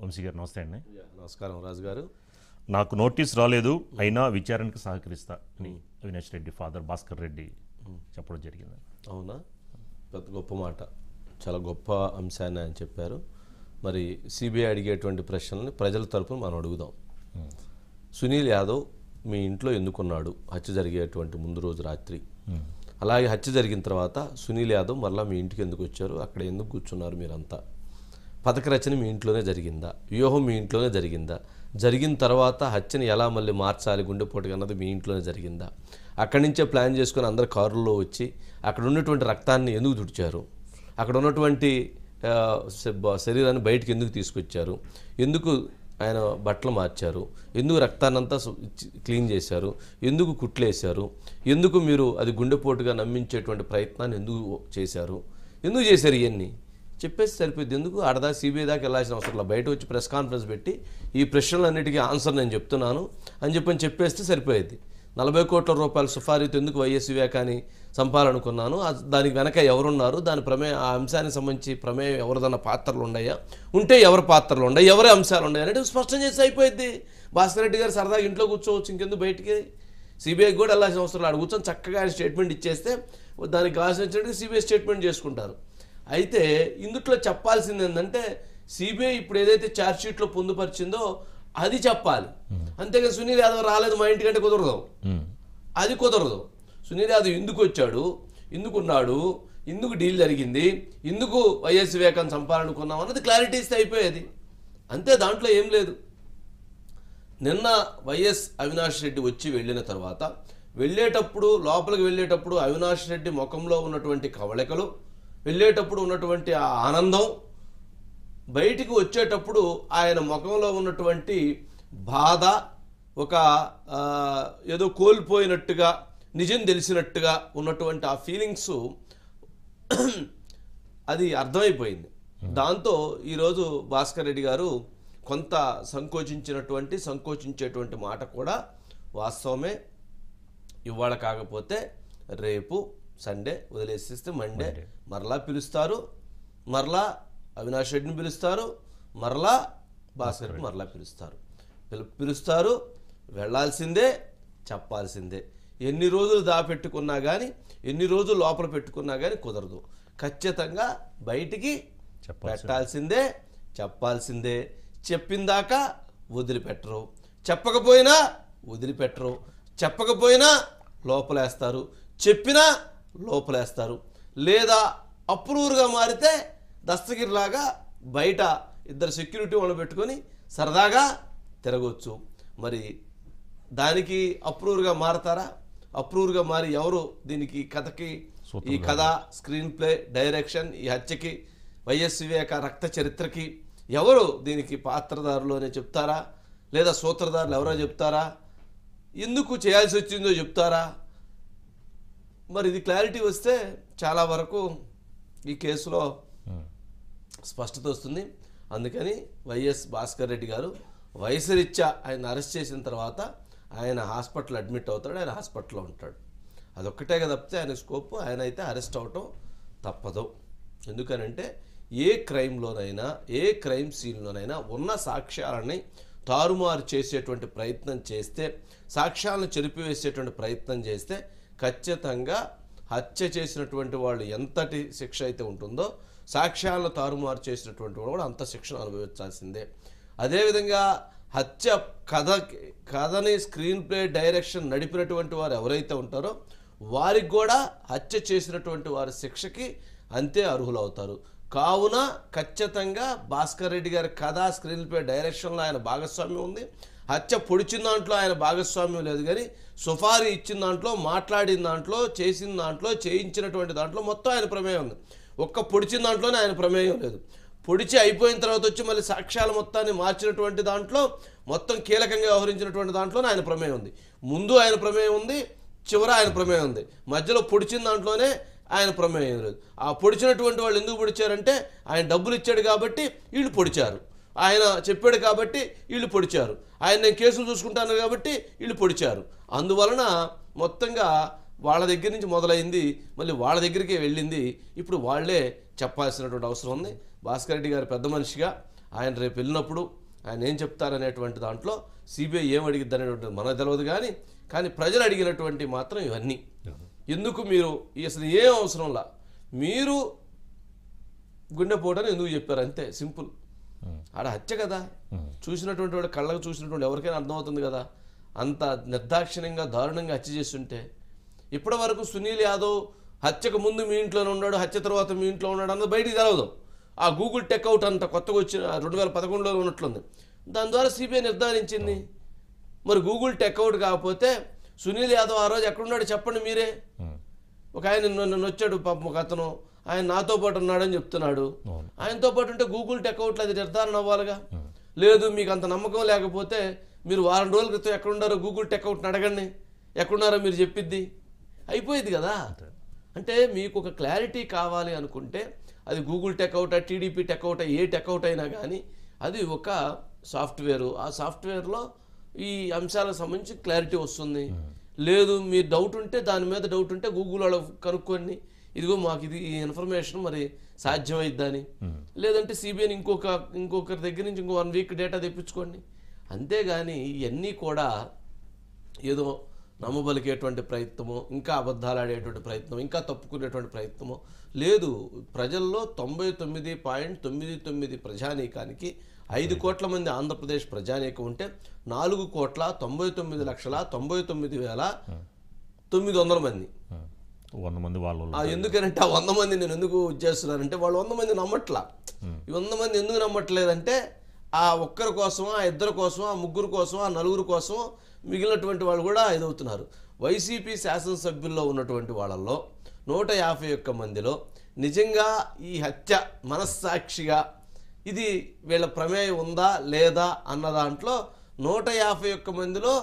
వంశీ గారు నమస్తే అండి. నమస్కారం రాజు గారు. నాకు నోటీస్ రాలేదు, అయినా విచారణకు సహకరిస్తా అని అవినాష్ రెడ్డి ఫాదర్ భాస్కర్ రెడ్డి చెప్పడం జరిగింది. అవునా, పెద్ద గొప్ప మాట, చాలా గొప్ప అంశాన్ని ఆయన చెప్పారు. మరి సిబిఐ అడిగేటువంటి ప్రశ్నల్ని ప్రజల తరపున మనం అడుగుదాం. సునీల్ యాదవ్ మీ ఇంట్లో ఎందుకున్నాడు హత్య జరిగేటువంటి ముందు రోజు రాత్రి? అలాగే హత్య జరిగిన తర్వాత సునీల్ యాదవ్ మరలా మీ ఇంటికి ఎందుకు వచ్చారు? అక్కడ ఎందుకు కూర్చున్నారు మీరంతా? పథక రచన మీ ఇంట్లోనే జరిగిందా? వ్యూహం మీ ఇంట్లోనే జరిగిందా? జరిగిన తర్వాత హత్యని ఎలా మళ్ళీ మార్చాలి గుండెపోటుగా అన్నది మీ ఇంట్లోనే జరిగిందా? అక్కడి నుంచే ప్లాన్ చేసుకుని అందరు కారుల్లో వచ్చి అక్కడ ఉన్నటువంటి రక్తాన్ని ఎందుకు తుడిచారు? అక్కడ ఉన్నటువంటి శరీరాన్ని బయటికి ఎందుకు తీసుకొచ్చారు? ఎందుకు ఆయన బట్టలు మార్చారు? ఎందుకు రక్తాన్నంతా క్లీన్ చేశారు? ఎందుకు కుట్లేశారు? ఎందుకు మీరు అది గుండెపోటుగా నమ్మించేటువంటి ప్రయత్నాన్ని ఎందుకు చేశారు? ఎందుకు చేశారు? ఇవన్నీ చెప్పేసి సరిపోద్ది. ఎందుకు ఆడదా సిబిఐ దాకా వెళ్ళాల్సిన అవసరం లేదు. బయట వచ్చి ప్రెస్ కాన్ఫరెన్స్ పెట్టి ఈ ప్రశ్నలన్నిటికీ ఆన్సర్ నేను చెప్తున్నాను అని చెప్పేస్తే సరిపోయేది. 40 కోట్ల రూపాయల సుఫారీతో ఎందుకు వైఎస్ వివేకాన్ని చంపాలనుకున్నాను, దానికి వెనక ఎవరున్నారు, దాని ప్రమేయం, ఆ అంశానికి సంబంధించి ప్రమేయం ఎవరిదన్న పాత్రలు ఉన్నాయా, ఉంటే ఎవరి పాత్రలు ఉన్నాయి, ఎవరి అంశాలు ఉన్నాయి అనేది స్పష్టం చేసి అయిపోయింది. భాస్కర్ రెడ్డి గారు సరదాగా ఇంట్లో కూర్చోవచ్చు, ఇంకెందుకు బయటికి సిబిఐకి కూడా వెళ్ళాల్సిన అవసరం లేదు. కూర్చొని చక్కగా ఆయన స్టేట్మెంట్ ఇచ్చేస్తే దానికి కావాల్సినట్టు సిబిఐ స్టేట్మెంట్ చేసుకుంటారు. అయితే ఇందుట్లో చెప్పాల్సింది ఏంటంటే సిబిఐ ఇప్పుడు ఏదైతే ఛార్జ్షీట్లో పొందుపరిచిందో అది చెప్పాలి. అంతేగాని సునీల్ యాదవ్ రాలేదు మా ఇంటికంటే కుదరదు, అది కుదరదు. సునీల్ యాదవ్ ఎందుకు వచ్చాడు, ఎందుకున్నాడు, ఎందుకు డీల్ జరిగింది, ఎందుకు వైఎస్ వివేకాన్ని చంపాలనుకున్నాం అన్నది క్లారిటీ ఇస్తే అయిపోయేది. అంతే, దాంట్లో ఏం లేదు. నిన్న వైఎస్ అవినాష్ రెడ్డి వచ్చి వెళ్ళిన తర్వాత వెళ్ళేటప్పుడు, లోపలికి వెళ్ళేటప్పుడు అవినాష్ రెడ్డి ముఖంలో ఉన్నటువంటి కవళికలు, వెళ్ళేటప్పుడు ఉన్నటువంటి ఆ ఆనందం, బయటికి వచ్చేటప్పుడు ఆయన ముఖంలో ఉన్నటువంటి బాధ, ఒక ఏదో కోల్పోయినట్టుగా, నిజం తెలిసినట్టుగా ఉన్నటువంటి ఆ ఫీలింగ్స్ అది అర్థమైపోయింది. దాంతో ఈరోజు భాస్కర్ రెడ్డి గారు కొంత సంకోచించేటువంటి మాట కూడా వాస్తవమే. ఇవాళ కాకపోతే రేపు సండే వదిలేసేస్తే మండే మరలా పిలుస్తారు, మరలా అవినాష్ రెడ్డిని పిలుస్తారు, మరలా భాస్కర్ని మరలా పిలుస్తారు. వెళ్ళాల్సిందే, చెప్పాల్సిందే. ఎన్ని రోజులు దాపెట్టుకున్నా కానీ, ఎన్ని రోజులు లోపల పెట్టుకున్నా కానీ కుదరదు. ఖచ్చితంగా బయటికి పెట్టాల్సిందే, చెప్పాల్సిందే. చెప్పిందాకా వదిలిపెట్టరు, చెప్పకపోయినా వదిలిపెట్టరు, చెప్పకపోయినా లోపలేస్తారు, చెప్పినా లోపలేస్తారు. లేదా అప్రూవర్గా మారితే దస్తగిరిలాగా బయట ఇద్దరు సెక్యూరిటీ వాళ్ళు పెట్టుకొని సరదాగా తిరగవచ్చు. మరి దానికి అప్రూవర్గా మారతారా? అప్రూవర్గా మారి ఎవరు దీనికి కథకి, ఈ కథ, స్క్రీన్ ప్లే, డైరెక్షన్, ఈ హత్యకి, వైఎస్ వివేక రక్త చరిత్రకి ఎవరు దీనికి పాత్రదారులు అని చెప్తారా? లేదా సూత్రధారులు ఎవరో చెప్తారా? ఎందుకు చేయాల్సి వచ్చిందో చెప్తారా? మరి ఇది క్లారిటీ వస్తే చాలా వరకు ఈ కేసులో స్పష్టత వస్తుంది. అందుకని వైఎస్ భాస్కర్ రెడ్డి గారు వయసురీత్యా ఆయన అరెస్ట్ చేసిన తర్వాత ఆయన హాస్పిటల్ అడ్మిట్ అవుతాడు, ఆయన హాస్పిటల్లో ఉంటాడు. అదొక్కటే కదా తప్పితే ఆయన స్కోప్, ఆయన అయితే అరెస్ట్ అవటం తప్పదు. ఎందుకనంటే ఏ క్రైమ్లోనైనా, ఏ క్రైమ్ సీన్లోనైనా ఉన్న సాక్ష్యాలని తారుమారు చేసేటువంటి ప్రయత్నం చేస్తే, సాక్ష్యాలను చెరిపివేసేటువంటి ప్రయత్నం చేస్తే ఖచ్చితంగా హత్య చేసినటువంటి వాళ్ళు ఎంతటి శిక్ష అయితే ఉంటుందో, సాక్ష్యాలను తారుమారు చేసినటువంటి వాళ్ళు కూడా అంత శిక్షను అనుభవించాల్సిందే. అదేవిధంగా హత్య కథని స్క్రీన్ ప్లే, డైరెక్షన్ నడిపినటువంటి వారు ఎవరైతే ఉంటారో వారికి కూడా హత్య చేసినటువంటి వారి శిక్షకి అంతే అర్హులవుతారు. కావున ఖచ్చితంగా భాస్కర్ రెడ్డి గారి కథ, స్క్రీన్ ప్లే, డైరెక్షన్లో ఆయన భాగస్వామ్యం ఉంది. హత్య పొడిచిన దాంట్లో ఆయన భాగస్వామ్యం లేదు, కానీ సుఫారీ ఇచ్చిన దాంట్లో, మాట్లాడిన దాంట్లో, చేసిన దాంట్లో, చేయించినటువంటి దాంట్లో మొత్తం ఆయన ప్రమేయం ఉంది. ఒక్క పొడిచిన దాంట్లోనే ఆయన ప్రమేయం లేదు. పొడిచి అయిపోయిన తర్వాత వచ్చి మళ్ళీ సాక్ష్యాల మొత్తాన్ని మార్చినటువంటి దాంట్లో, మొత్తం కీలకంగా వ్యవహరించినటువంటి దాంట్లోనే ఆయన ప్రమేయం ఉంది. ముందు ఆయన ప్రమేయం ఉంది, చివర ఆయన ప్రమేయం ఉంది. మధ్యలో పొడిచిన దాంట్లోనే ఆయన ప్రమేయం లేదు. ఆ పొడిచినటువంటి వాళ్ళు ఎందుకు పొడిచారంటే ఆయన డబ్బులు ఇచ్చాడు కాబట్టి వీళ్ళు పొడిచారు, ఆయన చెప్పాడు కాబట్టి వీళ్ళు పొడిచారు, ఆయన నేను కేసులు చూసుకుంటాను కాబట్టి వీళ్ళు పొడిచారు. అందువలన మొత్తంగా వాళ్ళ దగ్గర నుంచి మొదలైంది, మళ్ళీ వాళ్ళ దగ్గరికే వెళ్ళింది. ఇప్పుడు వాళ్లే చెప్పాల్సినటువంటి అవసరం ఉంది. భాస్కర్ రెడ్డి గారు పెద్ద మనిషిగా ఆయన రేపు వెళ్ళినప్పుడు ఆయన ఏం చెప్తారనేటువంటి దాంట్లో సిబిఐ ఏం అడిగిద్ది అనేటువంటిది మనకు తెలియదు, కానీ ప్రజలు అడిగినటువంటి మాత్రం ఇవన్నీ. ఎందుకు మీరు అసలు ఏం అవసరంలా మీరు గుండెపోటని ఎందుకు చెప్పారు, అంతే సింపుల్. ఆడ హత్య కదా, చూసినటువంటి వాడు కళ్ళకు చూసినటువంటి ఎవరికైనా అర్థమవుతుంది కదా. అంత నిర్దాక్షిణ్యంగా దారుణంగా హత్య చేస్తుంటే ఇప్పటి వరకు సునీల్ యాదవ్ హత్యకు ముందు మీ ఇంట్లోనే ఉన్నాడు, హత్య తర్వాత మీ ఇంట్లో ఉన్నాడు అన్నది బయటికి తెలవదు. ఆ గూగుల్ టెక్అవుట్ అంత కొత్తగా వచ్చిన 2011లో ఉన్నట్లుంది, దాని ద్వారా సిబిఐ నిర్ధారించింది. మరి గూగుల్ టెక్అవుట్ కాకపోతే సునీల్ యాదవ్ ఆ రోజు ఎక్కడున్నాడు చెప్పండి మీరే. ఒక ఆయన నన్ను వచ్చాడు పాపం, ఒక అతను ఆయన నాతో పాటు ఉన్నాడని చెప్తున్నాడు. ఆయనతో పాటు ఉంటే గూగుల్ టెక్అవుట్లు అది నిర్ధారణ అవ్వాలిగా. లేదు మీకు అంత నమ్మకం లేకపోతే మీరు వారం రోజుల క్రితం ఎక్కడున్నారో గూగుల్ టెక్అవుట్ని అడగండి, ఎక్కడున్నారో మీరు చెప్పిద్ది, అయిపోయింది కదా. అంటే మీకు ఒక క్లారిటీ కావాలి అనుకుంటే అది గూగుల్ టెక్అవుట్, టీడీపీ టెక్అవుట్, ఏ టెక్అవుట్ అయినా కానీ అది ఒక సాఫ్ట్వేరు. ఆ సాఫ్ట్వేర్లో ఈ అంశాలకు సంబంధించి క్లారిటీ వస్తుంది. లేదు మీరు డౌట్ ఉంటే, దాని మీద డౌట్ ఉంటే గూగుల్ వాళ్ళు కనుక్కోండి, ఇదిగో మాకు ఇది ఈ ఇన్ఫర్మేషన్ మరి సాధ్యమైద్దని. లేదంటే సిబిఐని ఇంకొకరి దగ్గర నుంచి ఇంకో 1 వీక్ డేటా తెప్పించుకోండి. అంతేగాని ఇవన్నీ కూడా ఏదో నమ్మబలికేటువంటి ప్రయత్నమో, ఇంకా అబద్ధాలు ఆడేటువంటి ప్రయత్నం, ఇంకా తప్పుకునేటువంటి ప్రయత్నమో లేదు. ప్రజల్లో 99.99 ప్రజానీకానికి 5 కోట్ల మంది ఆంధ్రప్రదేశ్ ప్రజానీకం ఉంటే 4,99,99,900 మంది. 100 మంది వాళ్ళు. ఎందుకనంటే ఆ 100 మంది నేను ఎందుకు చేస్తున్నానంటే వాళ్ళు 100 మంది నమ్మట్లా. ఈ 100 మంది ఎందుకు నమ్మట్లేదంటే ఆ ఒక్కరి కోసం, ఆ ఇద్దరి కోసం, ఆ ముగ్గురు కోసం, ఆ నలుగురు కోసం మిగిలినటువంటి వాళ్ళు కూడా ఇదవుతున్నారు. వైసీపీ శాసనసభ్యుల్లో ఉన్నటువంటి వాళ్ళల్లో 151 మందిలో నిజంగా ఈ హత్య మనస్సాక్షిగా ఇది వీళ్ళ ప్రమేయం ఉందా లేదా అన్న దాంట్లో 151 మందిలో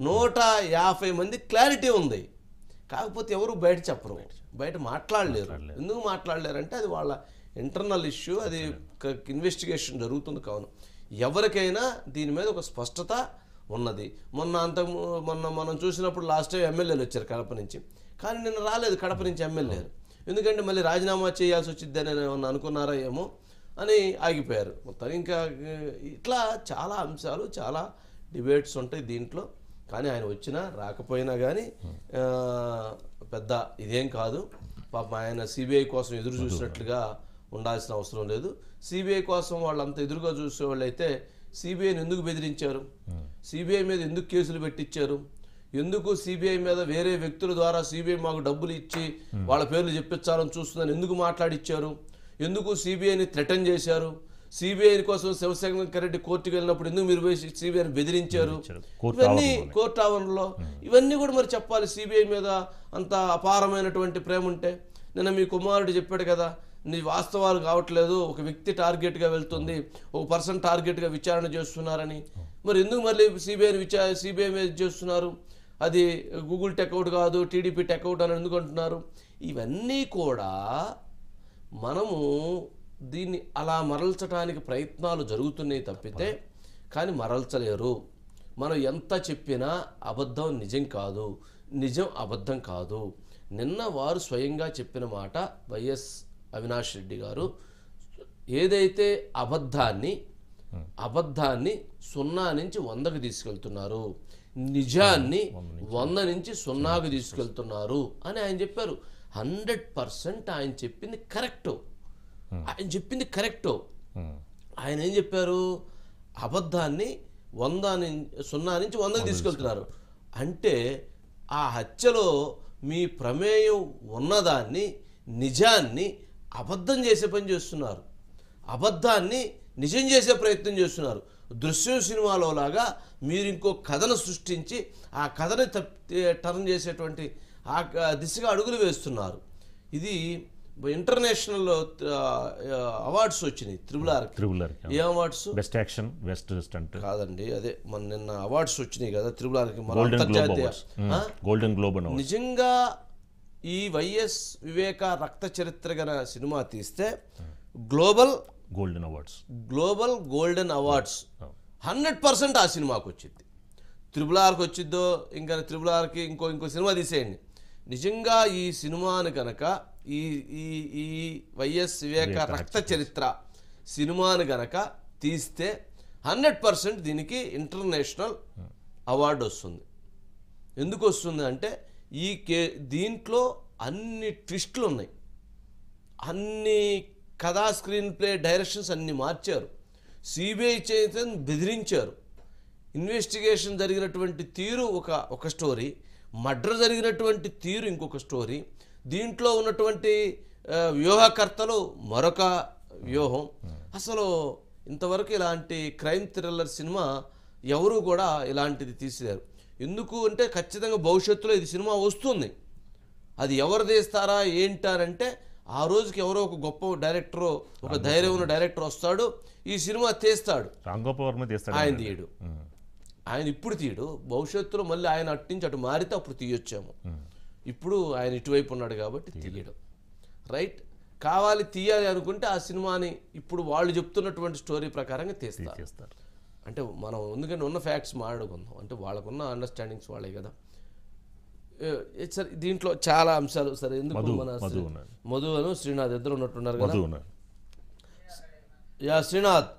150 మంది క్లారిటీ ఉంది. కాకపోతే ఎవరు బయట చెప్పరు, బయట మాట్లాడలేరు. ఎందుకు మాట్లాడలేరంటే అది వాళ్ళ ఇంటర్నల్ ఇష్యూ, అది ఇన్వెస్టిగేషన్ జరుగుతుంది. కావున ఎవరికైనా దీని మీద ఒక స్పష్టత ఉన్నది. మొన్న మనం చూసినప్పుడు లాస్ట్ టైం ఎమ్మెల్యేలు వచ్చారు కడప నుంచి, కానీ నిన్న రాలేదు కడప నుంచి ఎమ్మెల్యేలు. ఎందుకంటే మళ్ళీ రాజీనామా చేయాల్సి వచ్చింది అని ఏమన్నా అనుకున్నారా ఏమో అని ఆగిపోయారు మొత్తం. ఇంకా ఇట్లా చాలా అంశాలు, చాలా డిబేట్స్ ఉంటాయి దీంట్లో. కానీ ఆయన వచ్చినా రాకపోయినా కానీ పెద్ద ఇదేం కాదు. పాపం ఆయన సిబిఐ కోసం ఎదురు చూసినట్లుగా ఉండాల్సిన అవసరం లేదు. సిబిఐ కోసం వాళ్ళంతా ఎదురుగా చూసేవాళ్ళు అయితే సిబిఐని ఎందుకు బెదిరించారు, సిబిఐ మీద ఎందుకు కేసులు పెట్టించారు, ఎందుకు సిబిఐ మీద వేరే వ్యక్తుల ద్వారా సిబిఐ మాకు డబ్బులు ఇచ్చి వాళ్ళ పేర్లు చెప్పించాలని చూస్తుందని ఎందుకు మాట్లాడిచ్చారు, ఎందుకు సిబిఐని థ్రెటన్ చేశారు, సిబిఐ కోసం శివశంకర్ రెడ్డి కోర్టుకు వెళ్ళినప్పుడు ఎందుకు మీరు సిబిఐని బెదిరించారు, ఇవన్నీ కోర్టు ఆవరణలో ఇవన్నీ కూడా మరి చెప్పాలి. సిబిఐ మీద అంత అపారమైనటువంటి ప్రేమ ఉంటే నిన్న మీ కుమారుడు చెప్పాడు కదా, నీ వాస్తవాలు కావట్లేదు, ఒక వ్యక్తి టార్గెట్గా వెళ్తుంది, ఒక పర్సన్ టార్గెట్గా విచారణ చేస్తున్నారని. మరి ఎందుకు మళ్ళీ సిబిఐ మీద చేస్తున్నారు, అది గూగుల్ టెక్అవుట్ కాదు టీడీపీ టెక్అవుట్ అని ఎందుకు అంటున్నారు. ఇవన్నీ కూడా మనము దీన్ని అలా మరల్చడానికి ప్రయత్నాలు జరుగుతున్నాయి తప్పితే కానీ మరల్చలేరు. మనం ఎంత చెప్పినా అబద్ధం నిజం కాదు, నిజం అబద్ధం కాదు. నిన్న వారు స్వయంగా చెప్పిన మాట వైఎస్ అవినాష్ రెడ్డి గారు, ఏదైతే అబద్ధాన్ని 0 నుంచి 100కి తీసుకెళ్తున్నారు, నిజాన్ని 100 నుంచి 0కి తీసుకెళ్తున్నారు అని ఆయన చెప్పారు. 100% ఆయన చెప్పింది కరెక్టు. ఆయన ఏం చెప్పారు, అబద్ధాన్ని 0 నుంచి 100కి తీసుకెళ్తున్నారు అంటే ఆ హత్యలో మీ ప్రమేయం ఉన్నదాన్ని, నిజాన్ని అబద్ధం చేసే పని చేస్తున్నారు, అబద్ధాన్ని నిజం చేసే ప్రయత్నం చేస్తున్నారు. దృశ్యం సినిమాలో లాగా మీరు ఇంకో కథను సృష్టించి ఆ కథని టర్న్ చేసేటువంటి ఆ దిశగా అడుగులు వేస్తున్నారు. ఇది ఇంటర్నేషనల్ అవార్డ్స్ వచ్చినాయి త్రిబుల్ ఆర్. ఏ awards? Best action, best stunt కాదండి, అదే మన నిన్న అవార్డ్స్ వచ్చినాయి కదా త్రిబుల్ ఆర్కి, గోల్డెన్ గ్లోబ్. నిజంగా ఈ వైఎస్ వివేక రక్త చరిత్ర గల సినిమా తీస్తే గ్లోబల్ గోల్డెన్ అవార్డ్స్ 100% ఆ సినిమాకి వచ్చింది. త్రిబుల్ ఆర్కి వచ్చిద్దో, ఇంకా త్రిబుల్ ఆర్కి ఇంకో సినిమా తీసేయండి. నిజంగా ఈ సినిమాని కనుక ఈ వైఎస్ వివేక రక్త చరిత్ర సినిమాని గనక తీస్తే 100% దీనికి ఇంటర్నేషనల్ అవార్డు వస్తుంది. ఎందుకు వస్తుంది అంటే దీంట్లో అన్ని ట్విస్టులు ఉన్నాయి, అన్ని కథా స్క్రీన్ ప్లే డైరెక్షన్స్ అన్ని మార్చారు, సిబిఐ చేత బెదిరించారు, ఇన్వెస్టిగేషన్ జరిగినటువంటి తీరు ఒక స్టోరీ, మర్డర్ జరిగినటువంటి తీరు ఇంకొక స్టోరీ, దీంట్లో ఉన్నటువంటి వ్యూహకర్తలు మరొక వ్యూహం. అసలు ఇంతవరకు ఇలాంటి క్రైమ్ థ్రిల్లర్ సినిమా ఎవరు కూడా ఇలాంటిది తీసారు. ఎందుకు అంటే ఖచ్చితంగా భవిష్యత్తులో ఇది సినిమా వస్తుంది. అది ఎవరు తీస్తారా ఏంటారంటే ఆ రోజుకి ఎవరో ఒక గొప్ప డైరెక్టర్, ఒక ధైర్యం ఉన్న డైరెక్టర్ వస్తాడు, ఈ సినిమా తీస్తాడు. ఆయన తీయడు, ఆయన ఇప్పుడు తీయడు, భవిష్యత్తులో మళ్ళీ ఆయన అటు నుంచి అటు మారితే అప్పుడు తీయొచ్చాము. ఇప్పుడు ఆయన ఇటువైపు ఉన్నాడు కాబట్టి తీయడం రైట్. కావాలి తీయాలి అనుకుంటే ఆ సినిమాని ఇప్పుడు వాళ్ళు చెప్తున్నటువంటి స్టోరీ ప్రకారంగా తీస్తారు. అంటే మనం ఎందుకంటే ఉన్న ఫ్యాక్ట్స్ మాట్లాడుకుందాం, అంటే వాళ్ళకున్న అండర్స్టాండింగ్స్ వాళ్ళే కదా. సరే దీంట్లో చాలా అంశాలు సరే ఎందుకు మన మధు అను శ్రీనాథ్ ఇద్దరు ఉన్నట్టున్నారు కదా. Yeah Srinath,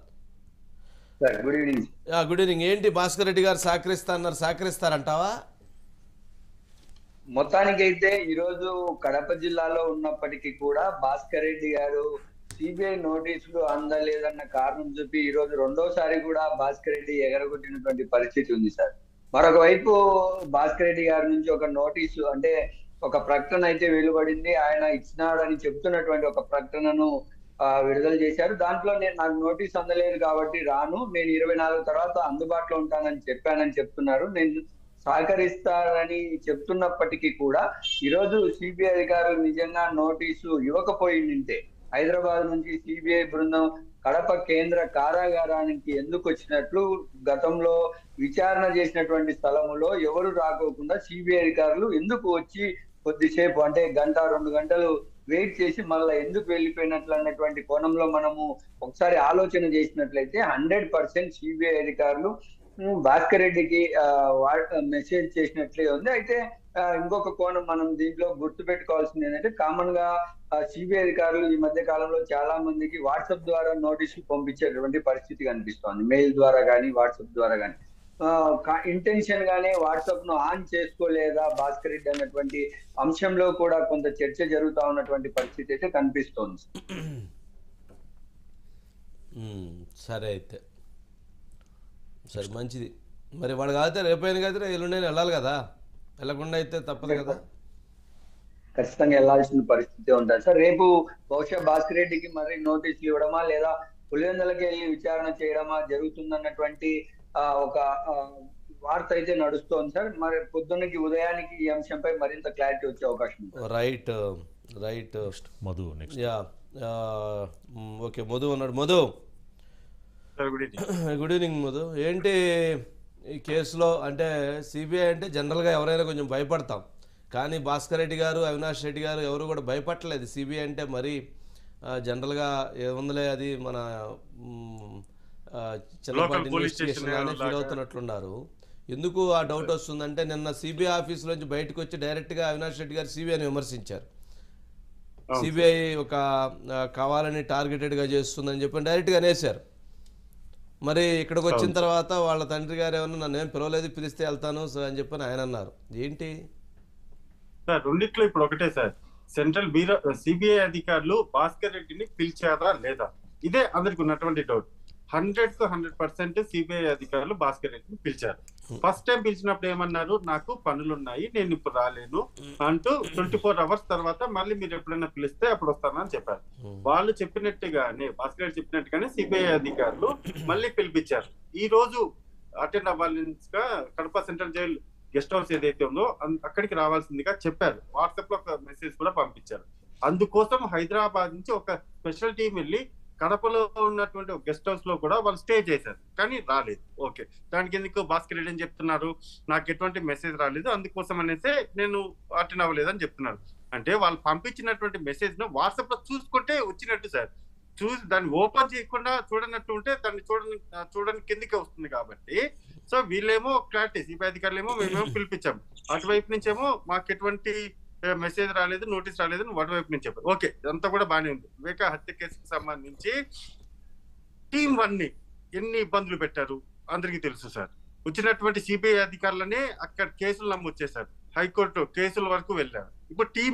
good evening. ఏంటి భాస్కర్ రెడ్డి గారు సహకరిస్తారంటావా? మొత్తానికి అయితే ఈరోజు కడప జిల్లాలో ఉన్నప్పటికీ కూడా భాస్కర్ రెడ్డి గారు సిబిఐ నోటీసులు అందలేదన్న కారణం చూపి ఈరోజు రెండోసారి కూడా భాస్కర్ రెడ్డి ఎగరగొట్టినటువంటి పరిస్థితి ఉంది సార్. మరొక వైపు భాస్కర్ రెడ్డి గారి నుంచి ఒక నోటీసు అంటే ఒక ప్రకటన అయితే వెలువడింది. ఆయన ఇచ్చినాడని చెప్తున్నటువంటి ఒక ప్రకటనను విడుదల చేశారు. దాంట్లో నాకు నోటీస్ అందలేదు కాబట్టి రాను, నేను 24 తర్వాత అందుబాటులో ఉంటానని చెప్పానని చెప్తున్నారు. నేను సహకరిస్తారని చెప్తున్నప్పటికీ కూడా ఈరోజు సిబిఐ అధికారులు నిజంగా నోటీసు ఇవ్వకపోయిందంటే హైదరాబాద్ నుంచి సిబిఐ బృందం కడప కేంద్ర కారాగారానికి ఎందుకు వచ్చినట్లు, గతంలో విచారణ చేసినటువంటి స్థలములో ఎవరు రాకోకుండా సిబిఐ అధికారులు ఎందుకు వచ్చి కొద్దిసేపు అంటే 1-2 గంటలు వెయిట్ చేసి మళ్ళీ ఎందుకు వెళ్ళిపోయినట్లు అన్నటువంటి కోణంలో మనము ఒకసారి ఆలోచన చేసినట్లయితే 100% సిబిఐ అధికారులు భాస్కర్ రెడ్డికి మెసేజ్ చేసినట్లే ఉంది. అయితే ఇంకొక కోణం మనం దీంట్లో గుర్తు పెట్టుకోవాల్సింది ఏంటంటే కామన్ గా సిబిఐ అధికారులు ఈ మధ్య కాలంలో చాలా మందికి వాట్సాప్ ద్వారా నోటీసులు పంపించేటువంటి పరిస్థితి కనిపిస్తోంది. మెయిల్ ద్వారా కానీ వాట్సాప్ ద్వారా కానీ ఇంటెన్షన్ గానే వాట్సాప్ ను ఆన్ చేసుకోలేదా భాస్కర్ రెడ్డి అన్నటువంటి అంశంలో కూడా కొంత చర్చ జరుగుతా ఉన్నటువంటి పరిస్థితి అయితే కనిపిస్తోంది. సరే అయితే సరే మంచిది. మరి వాడు కాకపోతే రేపైనా కదా ఎల్లుండైనా వెళ్ళాలి కదా, వెళ్ళకుండా అయితే తప్పదు కదా. ఖచ్చితంగా వెళ్లాల్సిన పరిస్థితి ఉంటుంది సార్. రేపు బహుశా భాస్కర్ రెడ్డికి మరి నోటీసులు ఇవ్వడమా లేదా పులివెందులకి వెళ్ళి విచారణ చేయడమా జరుగుతుందన్నటువంటి ఒక వార్త అయితే నడుస్తోంది సార్. మరి పొద్దున్నకి ఉదయానికి ఈ అంశంపై మరింత క్లారిటీ వచ్చే అవకాశం ఉంది. Right Madhu yeah okay Madhu అన్నాడు. Madhu good evening Madhu. ఏంటి ఈ కేసులో అంటే సిబిఐ అంటే జనరల్గా ఎవరైనా కొంచెం భయపడతాం, కానీ భాస్కర్ రెడ్డి గారు అవినాష్ రెడ్డి గారు ఎవరు కూడా భయపడలేదు. సిబిఐ అంటే మరీ జనరల్గా ఏముందిలే అది మన చిన్నపాటి ఇన్వెస్టిగేషన్గానే ఫీల్ అవుతున్నట్లున్నారు. ఎందుకు ఆ డౌట్ వస్తుందంటే నిన్న సిబిఐ ఆఫీసులోంచి బయటకు వచ్చి డైరెక్ట్గా అవినాష్ రెడ్డి గారు సిబిఐని విమర్శించారు. సిబిఐ ఒక కావాలని టార్గెటెడ్గా చేస్తుందని చెప్పి డైరెక్ట్గా అనేసారు. మరి ఇక్కడికి వచ్చిన తర్వాత వాళ్ళ తండ్రి గారు ఏమన్నా నన్ను ఏం పిలవలేదు, పిలిస్తే వెళ్తాను అని చెప్పని ఆయన అన్నారు. ఏంటి సార్ రెండిట్లో ఇప్పుడు ఒకటే సార్, సెంట్రల్ బ్యూరో సిబిఐ అధికారులు భాస్కర్ రెడ్డిని పిలిచారా లేదా, ఇదే అందరికి ఉన్నటువంటి డౌట్. 100% సిబిఐ అధికారులు భాస్కర్ రెడ్డిని పిలిచారు. ఫస్ట్ టైం పిలిచినప్పుడు ఏమన్నారు, నాకు పనులున్నాయి నేను ఇప్పుడు రాలేను అంటూ 24 hours తర్వాత మళ్ళీ మీరు ఎప్పుడైనా పిలిస్తే అప్పుడు వస్తానని చెప్పారు. వాళ్ళు చెప్పినట్టుగానే భాస్కర్ రెడ్డి చెప్పినట్టుగానే సిబిఐ అధికారులు మళ్ళీ పిలిపించారు. ఈ రోజు అటెండ్ అవ్వాల్సిందిగా Kadapa central jail guest house ఏదైతే ఉందో అక్కడికి రావాల్సిందిగా చెప్పారు. వాట్సాప్ లో ఒక మెసేజ్ కూడా పంపించారు. అందుకోసం హైదరాబాద్ నుంచి ఒక స్పెషల్ టీం వెళ్ళి కడపలో ఉన్నటువంటి గెస్ట్ హౌస్ లో కూడా వాళ్ళు స్టే చేశారు, కానీ రాలేదు. ఓకే, దానికి ఎందుకు భాస్కర్ రెడ్డి అని చెప్తున్నారు, నాకు ఎటువంటి మెసేజ్ రాలేదు అందుకోసం అనేసి నేను అటెండ్ అవ్వలేదు అని చెప్తున్నారు. అంటే వాళ్ళు పంపించినటువంటి మెసేజ్ ను వాట్సాప్ లో చూసుకుంటే వచ్చినట్టు సార్, చూసి దాన్ని ఓపెన్ చేయకుండా చూడనట్టు ఉంటే దాన్ని చూడడానికి కిందికి వస్తుంది. కాబట్టి సో వీళ్ళేమో క్లారిటీ, సిబిఐ అధికారులు మేమేమో పిలిపించాము, అటువైపు నుంచేమో మాకు ఎటువంటి మెసేజ్ రాలేదు నోటీస్ రాలేదు వాటి వైపు నుంచి చెప్పారు. ఓకే, ఇదంతా కూడా బాగానే ఉంది. వివేక హత్య కేసుకు సంబంధించి టీం 1 ని ఎన్ని ఇబ్బందులు పెట్టారు అందరికీ తెలుసు సార్. వచ్చినటువంటి సిబిఐ అధికారులనే అక్కడ కేసులు నమోదు చేశారు, హైకోర్టు కేసుల వరకు వెళ్ళారు. ఇప్పుడు టీమ్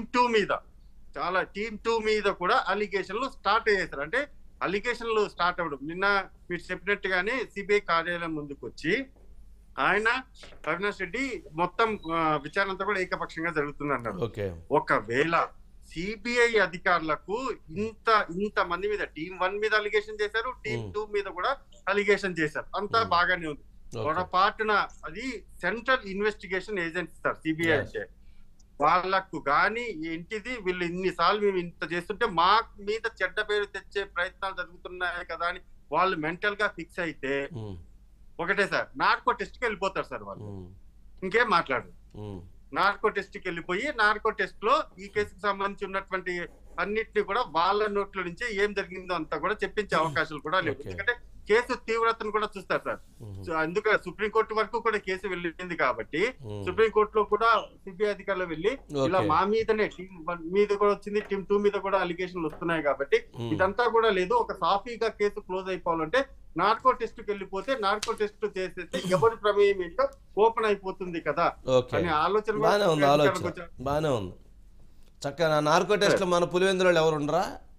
2 మీద కూడా అలిగేషన్లు స్టార్ట్ అయ్యేసారు. అంటే అలిగేషన్లు స్టార్ట్ అవ్వడం నిన్న మీరు చెప్పినట్టుగానే సిబిఐ కార్యాలయం ముందుకు వచ్చి ఆయన అవినాష్ రెడ్డి మొత్తం విచారణ అంతా కూడా ఏకపక్షంగా జరుగుతుంది అన్నారు. ఒకవేళ సిబిఐ అధికారులకు ఇంత మంది మీద టీమ్ 1 మీద అలిగేషన్ చేశారు, టీమ్ 2 మీద కూడా అలిగేషన్ చేశారు, అంతా బాగానే ఉంది. పొరపాటున అది central investigation agency sir CBI అంటే, వాళ్ళకు గాని ఏంటిది వీళ్ళు ఇన్నిసార్లు మేము ఇంత చేస్తుంటే మా మీద చెడ్డ పేరు తెచ్చే ప్రయత్నాలు జరుగుతున్నాయి కదా అని వాళ్ళు మెంటల్ గా ఫిక్స్ అయితే ఒకటే సార్, నార్కో టెస్ట్ కి వెళ్ళిపోతారు సార్ వాళ్ళు, ఇంకేం మాట్లాడరు. నార్కో టెస్ట్ కి వెళ్ళిపోయి నార్కో టెస్ట్ లో ఈ కేసుకు సంబంధించి ఉన్నటువంటి అన్నిటిని కూడా వాళ్ళ నోట్ల నుంచి ఏం జరిగిందో అంతా కూడా చెప్పించే అవకాశాలు కూడా లేవు. ఎందుకంటే కేసు తీవ్రతను కూడా చూస్తారు సార్. అందుకని సుప్రీంకోర్టు వరకు కూడా కేసు వెళ్ళింది కాబట్టి సుప్రీంకోర్టులో కూడా సిబిఐ అధికారులు వెళ్ళి ఇలా మా మీదనే టీమ్ 1 మీద కూడా వచ్చింది, టీమ్ 2 మీద కూడా అలిగేషన్లు వస్తున్నాయి కాబట్టి ఇదంతా కూడా లేదు, ఒక సాఫీగా కేసు క్లోజ్ అయిపోవాలంటే నార్కో టెస్ట్ కి వెళ్ళిపోతే నార్కో టెస్ట్ చేసేస్తే ఎవరి ప్రమేయం ఏంటో ఓపెన్ అయిపోతుంది కదా అనే ఆలోచన బానే ఉంది. చక్కగా నార్కో టెస్ట్ లో మన పులివెందులు ఎవరు ఉండరా